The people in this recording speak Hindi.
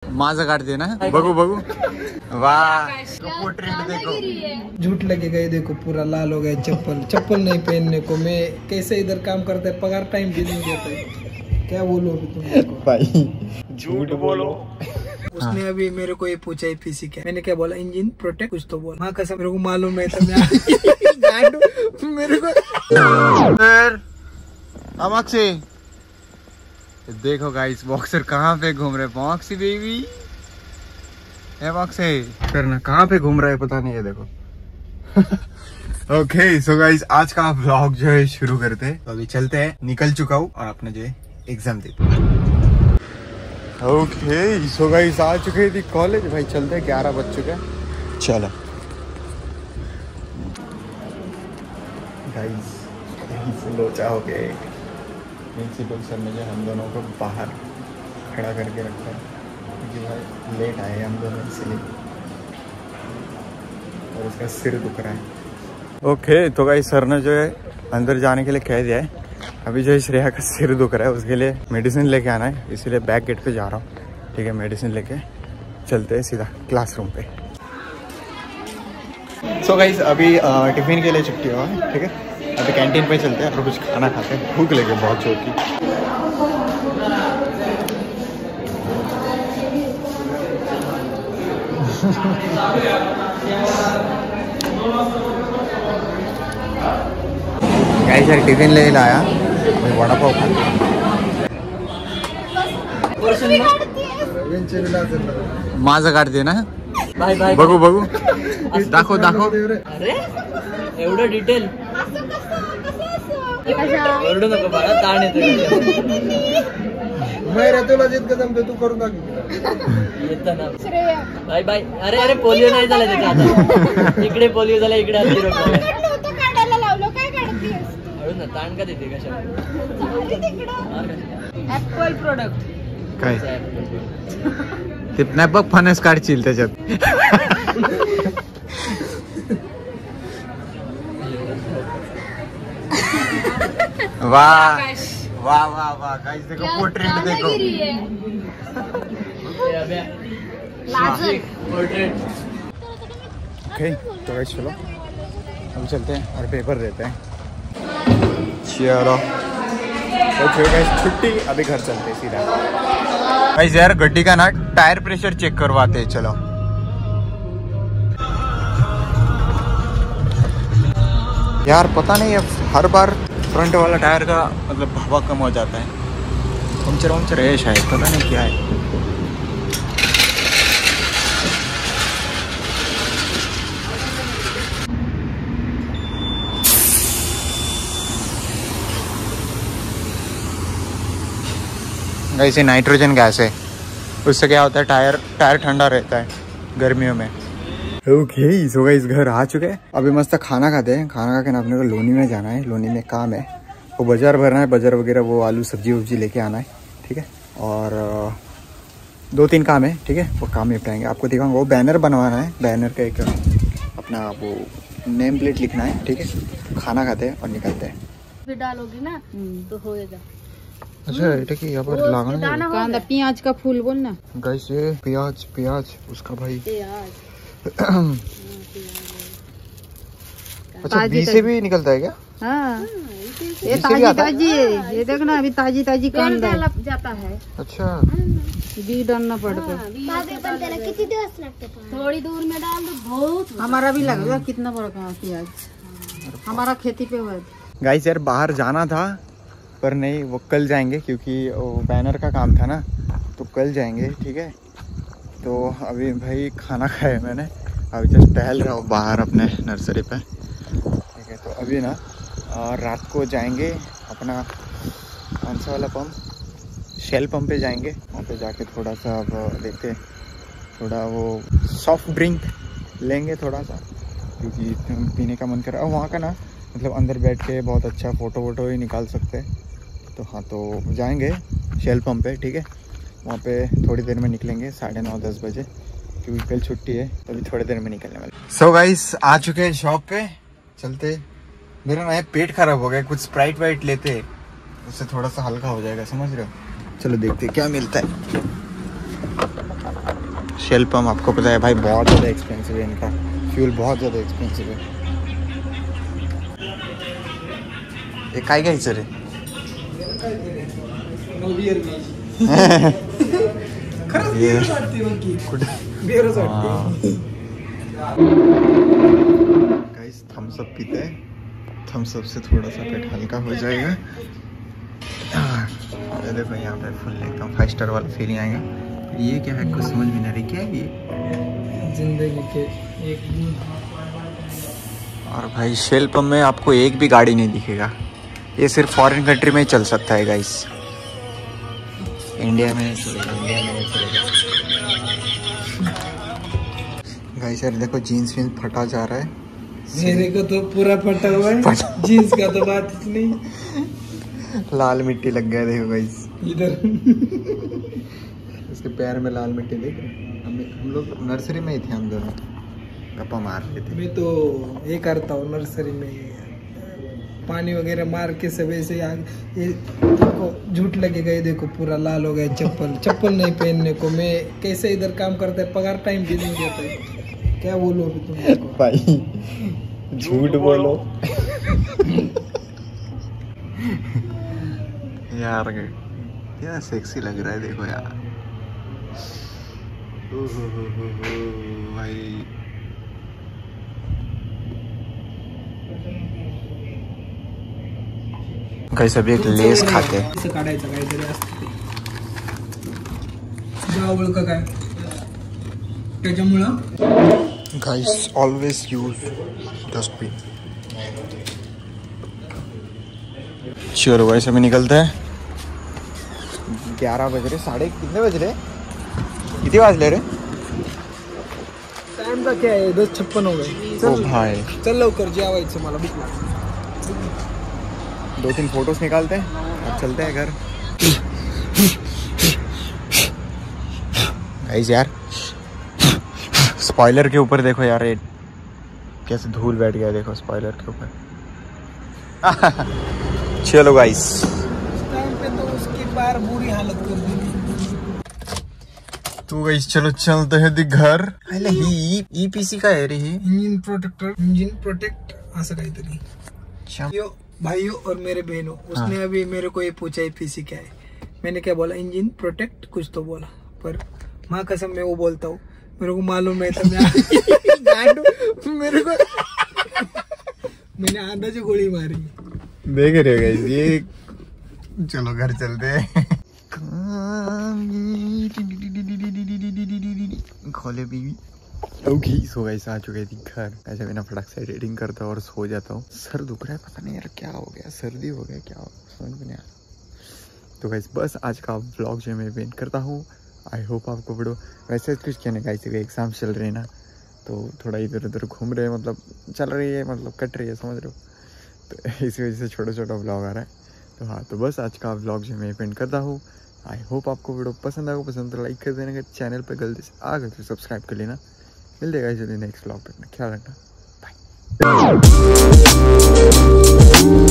माझं काढते ना, बघू बघू। वाह पोर्ट्रेट देखो। झूठ लगेगा ये देखो, पूरा लाल हो गया। चप्पल नहीं पहनने को। मैं कैसे इधर काम करता है, पगार टाइम भी नहीं देता है। क्या बोलो अभी तुम भाई, झूठ बोलो। उसने अभी मेरे को ये पूछा है पीसी क्या, मैंने क्या बोला, इंजन प्रोटेक्ट कुछ तो बोला। हाँ कसम मेरे को मालूम नहीं था। मेरे को अमक्सी देखो गाइस, बॉक्सर कहाँ पे घूम रहे। बॉक्सी बेबी है, बॉक्सी करना कहाँ पे घूम रहा है पता नहीं है, देखो। ओके सो गाइस, आज का व्लॉग जो है शुरू करते हैं। तो अभी चलते हैं, निकल चुका हूँ और अपने जो है एग्जाम देते हैं। ओके सो गाइस, आ चुके थे कॉलेज। भाई चलते हैं, 11 बज चुके हैं। चलो गाइस, लोचा हो गए। प्रिंसिपल सर ने जो हम दोनों को बाहर खड़ा करके रखा है क्योंकि भाई लेट आए हम दोनों, इसलिए। और उसका सिर दुख रहा है। ओके तो गाइस, सर ने जो है अंदर जाने के लिए कह दिया है। अभी जो श्रेया का सिर दुख रहा है, उसके लिए मेडिसिन लेके आना है, इसीलिए बैक गेट पे जा रहा हूँ। ठीक है, मेडिसिन लेके चलते हैं सीधा क्लासरूम पे। सो गाइस, अभी टिफिन के लिए छुट्टी हुआ है। ठीक है, अभी कैंटीन पे चलते हैं और कुछ खाना खाते हैं, भूख लगे बहुत जोर की। गाइस यार, टिफिन ले लाया, अभी वड़ा पाव खाते हैं। माझं काढते ना, बघू बघू, दाखव दाखव। अरे एवढं डिटेल ओरडू नको बाळा, ताण येतो। तुला जितकं जमतं तू करून दाखव। येतं ना बाय बाय। अरे अरे पोलिओ नाही झाला त्याचा आता, इकडे पोलिओ झाला, इकडे हत्ती रोग झाला। काढायला लावलं, काय काढतेस? हळू ना, ताण का देते कशाला? ऍपल प्रोडक्ट काय ते बघ, फणस काढशील त्याच्यात। वाह वाह वाह वाह गाइस, देखो पोर्ट्रेट देखो। ओके तो गाइस चलो अभी चलते हैं और पेपर देते हैं। चलो ओके गाइस, छुट्टी, अभी घर चलते हैं सीधा। गाइस यार, गड्डी का ना टायर प्रेशर चेक करवाते हैं। चलो यार, पता नहीं हर बार फ्रंट वाला टायर का मतलब हवा कम हो जाता है। पंचर है शायद, पता नहीं क्या है। गाइस ये नाइट्रोजन गैस है, उससे क्या होता है, टायर ठंडा रहता है गर्मियों में। ओके सो गाइस, घर आ चुके हैं। अभी मस्त खाना खाते हैं। खाना खा के ना अपने को लोनी में जाना है। लोनी में काम है, वो बाजार भरना है, बाजार वगैरह, वो आलू सब्जी वब्जी लेके आना है। ठीक है, और 2-3 काम है। ठीक है, वो काम निपटाएंगे, आपको दिखाऊंगा। वो बैनर बनवाना है, बैनर का एक अपना वो नेम प्लेट लिखना है। ठीक है, खाना खाते हैं और निकलते हैं। फिर डालोगी ना तो होएगा। अच्छा এটা কি আবার লাগানো যাবে? कांदा प्याज का फूल बोल ना गाइस, ये प्याज उसका भाई। अच्छा, बीज से भी निकलता है क्या? हाँ, ये ताजी है। ये देखना, अभी ताजी कांदा जाता है। अच्छा, बीज डालना पड़ता है। कितनी दिवस लगते? थोड़ी दूर में डाल दो, बहुत। हमारा भी लगेगा, कितना बड़ा प्याज हमारा खेती पे हुआ है। गाइस यार, बाहर जाना था पर नहीं, वो कल जाएंगे क्योंकि वो बैनर का काम था ना, तो कल जाएंगे। ठीक है, तो अभी भाई खाना खाया मैंने, अभी जस्ट टहल रहा हूँ बाहर अपने नर्सरी पे। ठीक है, तो अभी ना रात को जाएंगे अपना कौन सा वाला पंप, शेल पंप पे जाएंगे। वहाँ पे जाके थोड़ा सा अब देखते, थोड़ा वो सॉफ्ट ड्रिंक लेंगे थोड़ा सा, क्योंकि पीने का मन कर रहा है। वहाँ का ना मतलब अंदर बैठ के बहुत अच्छा फ़ोटो ही निकाल सकते हैं। तो हाँ, तो जाएंगे शेल पंप पे। ठीक है, वहाँ पे थोड़ी देर में निकलेंगे, 9:30-10 बजे, क्योंकि कल छुट्टी है, तो अभी थोड़ी देर में निकलने वाले। सो गाइस, आ चुके हैं शॉप पे, चलते। मेरा ना पेट खराब हो गया, कुछ स्प्राइट वाइट लेते, उससे थोड़ा सा हल्का हो जाएगा, समझ रहे हो? चलो देखते क्या मिलता है। शेल पंप आपको पता है भाई बहुत ज़्यादा एक्सपेंसिव है, इनका फ्यूल बहुत ज़्यादा एक्सपेंसिव है। ये काय घ्यायचं रे? गाइस थम्स अप पीते हैं, थम्स अप से थोड़ा सा पेट हल्का हो जाएगा। ये देखो यहाँ पे फुल एकदम 5 स्टार वाला फीलिंग आएगा। ये क्या है कुछ समझ में नहीं रही, क्या है ये? जिंदगी के एक दिन। और भाई शेल पंप में आपको एक भी गाड़ी नहीं दिखेगा, ये सिर्फ फॉरेन कंट्री में ही चल सकता है गाइस, इंडिया में नहीं चलेगा, इंडिया में नहीं चलेगा। गाइस यार देखो जीन्स विन्स फटा जा रहा है, मेरे को तो पूरा फटा हुआ है, जीन्स का तो बात ही नहीं। लाल मिट्टी लग गया देखो गाइस इधर। इसके पैर में लाल मिट्टी देख रहे। हम लोग नर्सरी में ही थे, हम दोनों गप्पा मार रहे थे। मैं तो ये करता हूँ नर्सरी में, पानी वगैरह मार के सब ऐसे ये देखो झूठ लगेगा, ये देखो पूरा लाल हो गया चप्पल, चप्पल नहीं पहनने को। मैं कैसे इधर काम करता है, पगार टाइम भी नहीं देता है, क्या बोलो अभी तुम भाई झूठ बोलो यार, क्या सेक्सी लग रहा है देखो यार। भाई गाइस अभी एक लेस खाते हैं। असं काढायचं काहीतरी असतं गावळ का काय त्याच्यामुळं। Guys always use dustbin. चलो गाइस अभी निकलते हैं, 11 बज रहे, साढ़े कितने बज रहे, कितने बजले रे? टाइम का क्या है, 10:56 हो गए। ओ भाई चल लवकर जेवायचं, मला भूक लागली। 2-3 फोटोज निकालते हैं, अब चलते हैं घर। गाइस यार स्पॉइलर के ऊपर देखो यार, ये कैसे धूल बैठ गया देखो स्पॉइलर के ऊपर। चलो गाइस टाइम पे तो उसकी बार बुरी हालत कर दी। तो गाइस चलो चलते हैं दी घर। अरे ही ईपीसी का है रे, इंजन प्रोटेक्टर, इंजन प्रोटेक्ट असं काहीतरी। यो भाइयों और मेरे बहनों, उसने अभी मेरे को ये पूछा ईपीसी क्या है, मैंने क्या बोला, इंजन प्रोटेक्ट कुछ तो बोला, पर माँ कसम मैं वो बोलता हूँ, मेरे को मालूम नहीं था। मेरे को मैंने आधा से गोली मारी। देख रहे हो गाइस ये, चलो घर चलते हैं। खोले बीवी। ओके सो गाइस आ चुके थे घर। ऐसे बिना फटाक से एडिटिंग करता हूँ और सो जाता हूँ। सर दुख रहा है, पता नहीं यार क्या हो गया, सर्दी हो गया क्या हो, समझ में नहीं आ रहा। तो गाइस बस आज का व्लॉग जो मैं वेट करता हूँ, आई होप आपको वीडियो वैसे कुछ कहने गाइस एग्जाम चल रहे हैं ना, तो थोड़ा इधर उधर घूम रहे हैं, मतलब चल रही है, मतलब कट रही है, समझ रहे हो, तो इसी वजह से छोटा छोटा व्लॉग आ रहा है। तो हाँ, तो बस आज का व्लॉग जो मैं एंड करता हूँ। आई होप आपको वीडियो पसंद आएगा, पसंद तो लाइक कर देना, अगर चैनल पर गलती से आ गए तो सब्सक्राइब कर लेना। मिल जाएगा जल्दी नेक्स्ट व्लॉग पे, ख्याल रखना, बाय।